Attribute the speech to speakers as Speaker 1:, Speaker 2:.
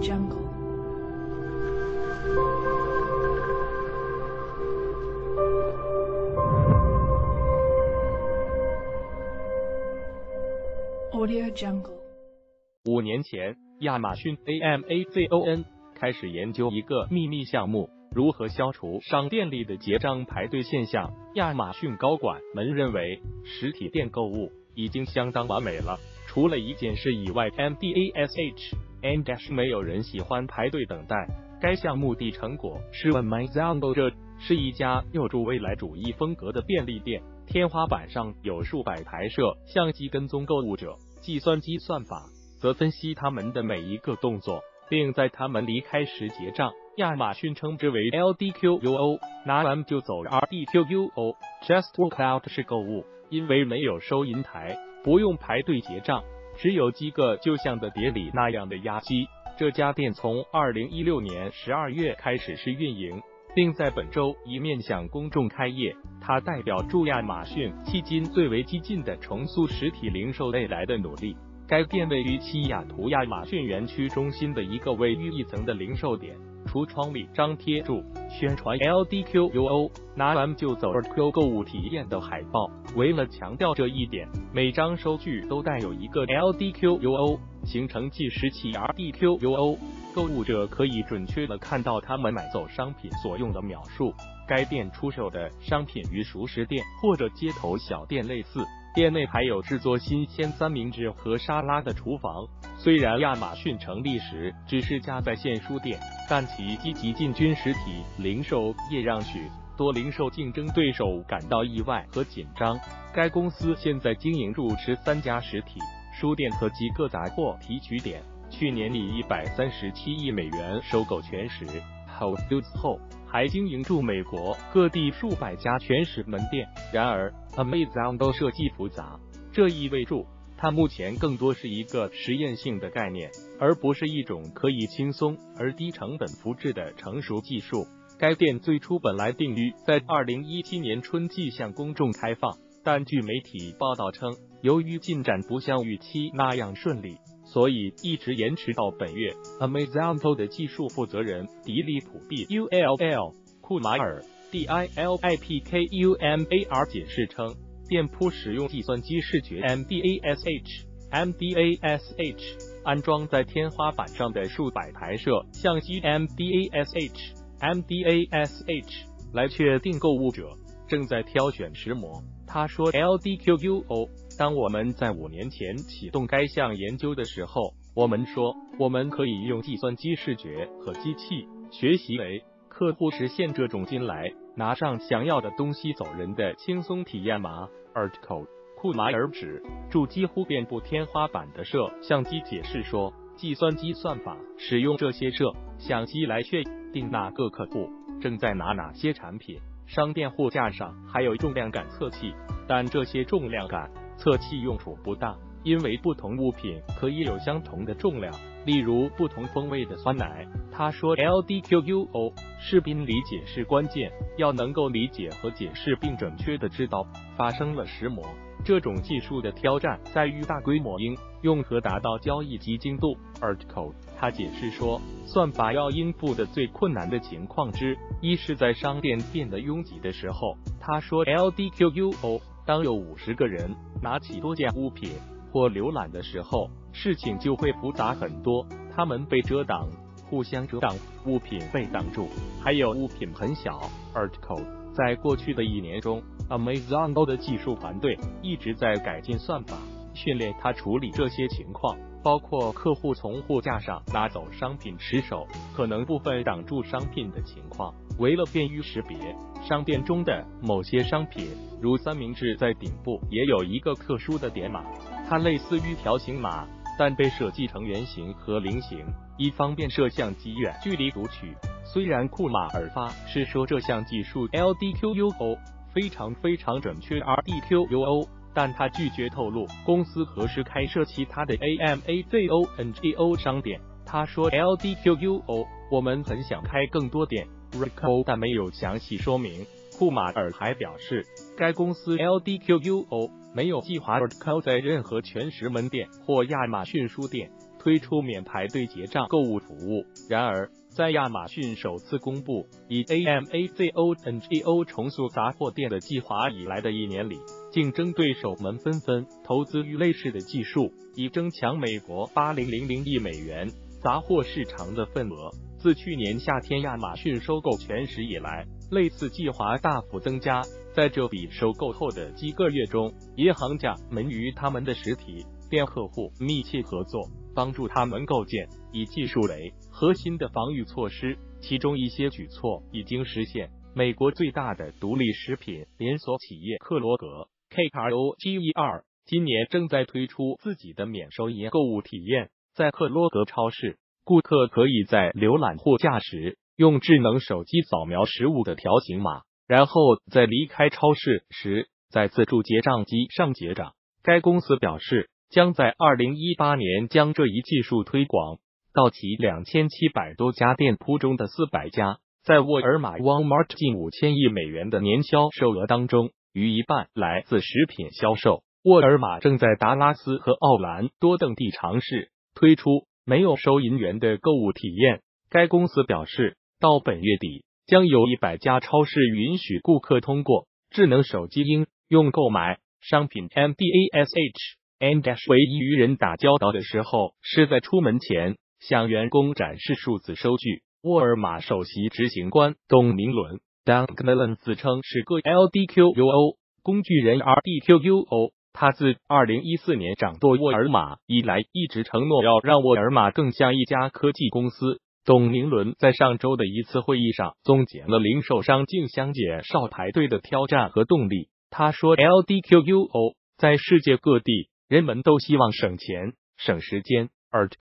Speaker 1: Jungle. Audio Jungle.
Speaker 2: 5年前，亚马逊 Amazon 开始研究一个秘密项目，如何消除商店里的结账排队现象。亚马逊高管们认为，实体店购物已经相当完美了，除了一件事以外 ，MDASH 没有人喜欢排队等待。该项目的成果是 Amazon， 这是一家有助未来主义风格的便利店，天花板上有数百台摄像机跟踪购物者，计算机算法则分析他们的每一个动作，并在他们离开时结账。亚马逊称之为 LDQUO， 拿完就走 RDQUO， Just Walk Out 是购物，因为没有收银台，不用排队结账，只有几个就像的碟里那样的压机。这家店从2016年12月开始试运营，并在本周一面向公众开业。它代表驻亚马逊迄今最为激进的重塑实体零售未来的努力。该店位于西雅图亚马逊园区中心的一个位于一层的零售点，橱窗里张贴住宣传 LDQUO 拿完就走 RDQ 购物体验的海报。为了强调这一点，每张收据都带有一个 LDQUO， 形成计时器 RDQUO， 购物者可以准确地看到他们买走商品所用的描述。该店出售的商品与熟食店或者街头小店类似，店内还有制作新鲜三明治和沙拉的厨房。虽然亚马逊成立时只是家在线书店，但其积极进军实体零售业让许多零售竞争对手感到意外和紧张。该公司现在经营住13家实体书店和几个杂货提取点，去年以137亿美元收购全食 Whole Foods后，还经营住美国各地数百家全食门店。然而 Amazon 都设计复杂，这意味着它目前更多是一个实验性的概念，而不是一种可以轻松而低成本复制的成熟技术。该店最初本来定于在2017年春季向公众开放，但据媒体报道称，由于进展不像预期那样顺利，所以一直延迟到本月。Amazon 的技术负责人迪利普 （BULL） 库马尔 （DILIPKUMAR） 解释称，店铺使用计算机视觉 MDASH 安装在天花板上的数百台摄像机 MDASH 来确定购物者正在挑选石磨。他说 LDQUO， 当我们在5年前启动该项研究的时候，我们说我们可以用计算机视觉和机器学习为客户实现这种进来拿上想要的东西走人的轻松体验吗？ Article 库马尔指住几乎遍布天花板的摄像机，解释说，计算机算法使用这些摄像机来确定哪个客户正在拿哪些产品。商店货架上还有重量感测器，但这些重量感测器用处不大，因为不同物品可以有相同的重量，例如不同风味的酸奶。他说 LDQUO 视频理解是关键，要能够理解和解释并准确地知道发生了石磨。这种技术的挑战在于大规模应用和达到交易及精度。Article 他解释说，算法要应付的最困难的情况之一是在商店变得拥挤的时候。他说 LDQUO 当有50个人拿起多件物品或浏览的时候，事情就会复杂很多。他们被遮挡，互相遮挡，物品被挡住，还有物品很小。Article 在过去的1年中， Amazon 的技术团队一直在改进算法，训练它处理这些情况，包括客户从货架上拿走商品时手可能部分挡住商品的情况。为了便于识别，商店中的某些商品，如三明治，在顶部也有一个特殊的点码，它类似于条形码，但被设计成圆形和菱形，以方便摄像机远距离读取。虽然库马尔发是说这项技术 LDQUO 非常准确 RDQUO， 但他拒绝透露公司何时开设其他的 AMAZONGO 商店。他说 LDQUO 我们很想开更多店 RDQ， 但没有详细说明。库马尔还表示，该公司 LDQUO 没有计划 RDQ 在任何全食门店或亚马逊书店推出免排队结账购物服务。然而，在亚马逊首次公布以 Amazon 重塑杂货店的计划以来的1年里，竞争对手们纷纷投资于类似的技术，以争抢美国8000亿美元杂货市场的份额。自去年夏天亚马逊收购全食以来，类似计划大幅增加。在这笔收购后的几个月中，银行家们与他们的实体店客户密切合作，帮助他们构建以技术为核心的防御措施。其中一些举措已经实现。美国最大的独立食品连锁企业克罗格 （KROGER） 今年正在推出自己的免收银购物体验。在克罗格超市，顾客可以在浏览货架时用智能手机扫描食物的条形码，然后在离开超市时在自助结账机上结账。该公司表示，将在2018年将这一技术推广到其2700多家店铺中的400家。在沃尔玛 Walmart 近5000亿美元的年销售额当中，逾一半来自食品销售。沃尔玛正在达拉斯和奥兰多等地尝试推出没有收银员的购物体验。该公司表示，到本月底将有100家超市允许顾客通过智能手机应用购买商品。MDASH 唯一与人打交道的时候是在出门前向员工展示数字收据。沃尔玛首席执行官董明伦 Doug McMillon 自称是个 LDQUO 工具人 RDQUO。他自2014年掌舵沃尔玛以来，一直承诺要让沃尔玛更像一家科技公司。董明伦在上周的一次会议上总结了零售商竞相减少排队的挑战和动力。他说 ，LDQUO 在世界各地，人们都希望省钱、省时间，而